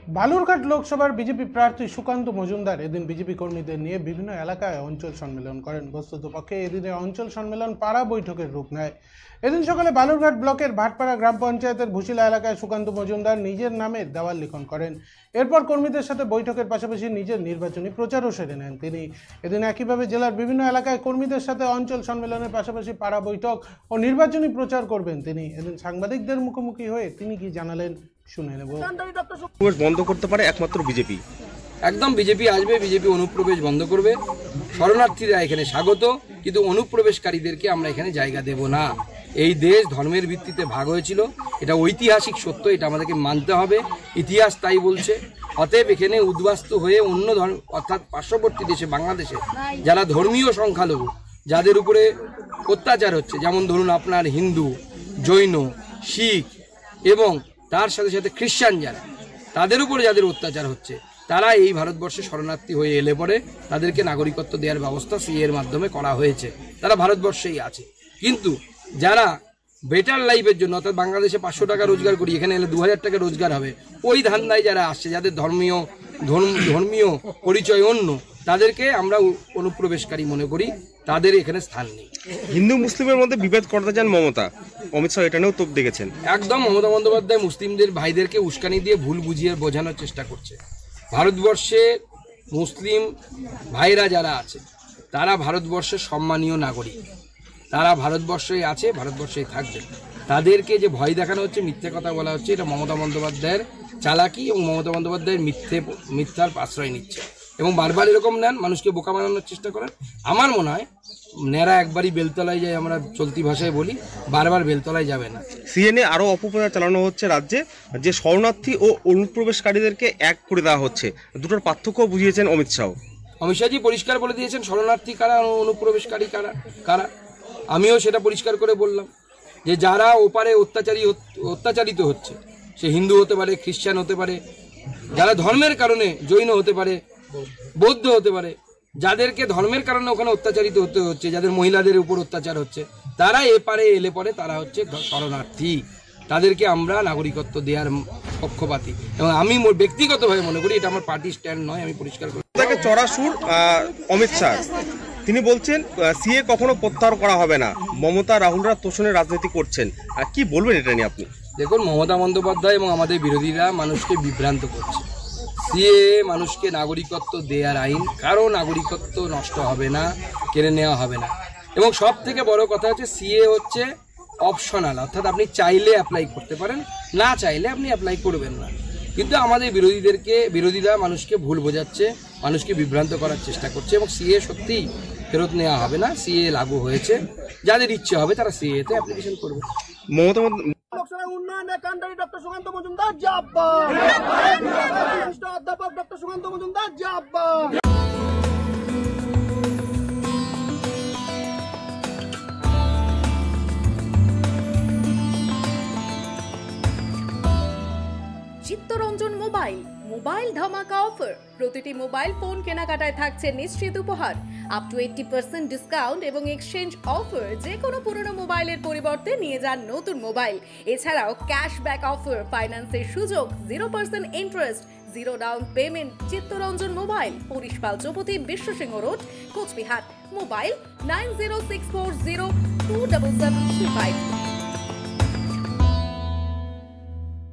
বালুরঘাট লোকসভার বিজেপি প্রার্থী সুকান্ত মজুমদার এদিন বিজেপি কর্মীদের নিয়ে বিভিন্ন এলাকায় অঞ্চল সম্মেলন করেন। বস্তুতপক্ষে এদিনে অঞ্চল সম্মেলন পাড়া বৈঠকের রূপ নেয়। এদিন সকালে বালুরঘাট ব্লকের ভাটপাড়া গ্রাম পঞ্চায়েতের ভুশিলা এলাকায় সুকান্ত মজুমদার নিজের নামে দেওয়াল লিখন করেন। এরপর কর্মীদের সাথে বৈঠকের পাশাপাশি নিজের নির্বাচনী প্রচারও সেরে নেন তিনি। এদিন একইভাবে জেলার বিভিন্ন এলাকায় কর্মীদের সাথে অঞ্চল সম্মেলনের পাশাপাশি পাড়া বৈঠক ও নির্বাচনী প্রচার করবেন তিনি। এদিন সাংবাদিকদের মুখোমুখি হয়ে তিনি কি জানালেন শুনে নেব। বন্ধ করতে পারে একমাত্র বিজেপি। একদম বিজেপি আসবে, বিজেপি অনুপ্রবেশ বন্ধ করবে। শরণার্থীরা এখানে স্বাগত, কিন্তু অনুপ্রবেশকারীদেরকে আমরা এখানে জায়গা দেব না। এই দেশ ধর্মের ভিত্তিতে ভাগ হয়েছিল, এটা ঐতিহাসিক সত্য, এটা আমাদেরকে মানতে হবে। ইতিহাস তাই বলছে। অতএব এখানে উদ্বাস্তু হয়ে অন্য ধর্ম অর্থাৎ পার্শ্ববর্তী দেশে বাংলাদেশে যারা ধর্মীয় সংখ্যালঘু, যাদের উপরে অত্যাচার হচ্ছে, যেমন ধরুন আপনার হিন্দু, জৈন, শিখ এবং তার সাথে সাথে খ্রিস্টান, যারা তাদের উপরে যাদের অত্যাচার হচ্ছে, তারা এই ভারতবর্ষে শরণার্থী হয়ে এলে পরে তাদেরকে নাগরিকত্ব দেওয়ার ব্যবস্থা সিএ এর মাধ্যমে করা হয়েছে। তারা ভারতবর্ষেই আছে। কিন্তু যারা বেটার লাইফের জন্য, অর্থাৎ বাংলাদেশে 500 টাকা রোজগার করি, এখানে এলে 2000 টাকা রোজগার হবে, ওই ধান্দায় যারা আসছে, যাদের ধর্মীয় পরিচয় অন্য, তাদেরকে আমরা অনুপ্রবেশকারী মনে করি, তাদের এখানে স্থান নেই। হিন্দু মুসলিমের মধ্যে বিভেদ করতে চান মমতা, অমিত শাহ এটা নিয়েও তোপ দেখেছেন। একদম মমতা বন্দ্যোপাধ্যায় মুসলিমদের ভাইদেরকে উস্কানি দিয়ে ভুল বুঝিয়ে বোঝানোর চেষ্টা করছে। ভারতবর্ষে মুসলিম ভাইরা যারা আছে, তারা ভারতবর্ষের সম্মানীয় নাগরিক, তারা ভারতবর্ষেই আছে, ভারতবর্ষেই থাকবে। তাদেরকে যে ভয় দেখানো হচ্ছে, মিথ্যে কথা বলা হচ্ছে, এটা মমতা বন্দ্যোপাধ্যায়ের চালাকি এবং মমতা বন্দ্যোপাধ্যায়ের মিথ্যার আশ্রয় নিচ্ছে এবং বারবার এরকম নেন, মানুষকে বোকা বানানোর চেষ্টা করেন। আমার মনে হয় নেড়া একবারই বেলতলায় যায়, আমরা চলতি ভাষায় বলি, বারবার বেলতলায় যাবে না। সিএনএ আরও অপপ্রচার চালানো হচ্ছে রাজ্যে, যে শরণার্থী ও অনুপ্রবেশকারীদেরকে এক করে দেওয়া হচ্ছে। দুটোর পার্থক্য বুঝিয়েছেন অমিত শাহ। অমিত শাহজি পরিষ্কার বলে দিয়েছেন শরণার্থী কারা, অনুপ্রবেশকারী কারা। আমিও সেটা পরিষ্কার করে বললাম যে যারা ওপারে অত্যাচারিত হচ্ছে, সে হিন্দু হতে পারে, খ্রিস্টান হতে পারে, যারা ধর্মের কারণে জৈন হতে পারে, বৌদ্ধ হতে পারে, যাদেরকে ধর্মের কারণে ওখানে অত্যাচারিত হতে হচ্ছে, যাদের মহিলাদের উপর অত্যাচার হচ্ছে, তারা এপারে এলে পরে তারা হচ্ছে শরণার্থী। তাদেরকে আমরা নাগরিকত্ব দেওয়ার পক্ষপাতী এবং আমি ব্যক্তিগতভাবে মনে করি, এটা আমার পার্টি স্ট্যান্ড নয়, আমি পরিষ্কার করি। তাকে চড়া সুর অমিত শাহ, তিনি বলছেন সিএ কখনো প্রত্যাহার করা হবে না, মমতা রাহুলরা তোষণের রাজনীতি করছেন। কি বলবেন এটা নিয়ে আপনি? দেখুন, মমতা বন্দ্যোপাধ্যায় এবং আমাদের বিরোধীরা মানুষকে বিভ্রান্ত করছে। সিএ মানুষকে নাগরিকত্ব দেওয়ার আইন, কারো নাগরিকত্ব নষ্ট হবে না, কেড়ে নেওয়া হবে না। এবং সব থেকে বড় কথা হচ্ছে সিএ হচ্ছে অপশনাল, অর্থাৎ আপনি চাইলে অ্যাপ্লাই করতে পারেন, না চাইলে আপনি অ্যাপ্লাই করবেন না। কিন্তু আমাদের বিরোধীরা মানুষকে ভুল বোঝাচ্ছে, মানুষকে বিভ্রান্ত করার চেষ্টা করছে এবং সিএ সত্যিই ফেরত নেওয়া হবে না। সিএ লাগু হয়েছে, যাদের ইচ্ছে হবে তারা সিএতে অ্যাপ্লিকেশন করবে। মমতা উন্নয়নে কান্ডারি ডক্টর সুকান্ত মজুমদার জিন্দাবাদ, বিশিষ্ট অধ্যাপক ডক্টর সুকান্ত মজুমদার জিন্দাবাদ। চিত্তরঞ্জন মোবাইল ধামাকা অফার। প্রতিটি মোবাইল ফোন কেনাকাটায় থাকছে নিশ্চিত উপহার, আপ টু 80% ডিসকাউন্ট এবং এক্সচেঞ্জ অফার। যে কোনো পুরনো মোবাইলের পরিবর্তে নিয়ে যান নতুন মোবাইল। এছাড়াও ক্যাশব্যাক অফার, ফাইন্যান্সের সুযোগ, 0% interest, 0 down payment. Chittaranjan mobile, পরিশপাল চৌপতি, বিশ্বসিংহ রোড, কোচবিহার। মোবাইল 9064027735।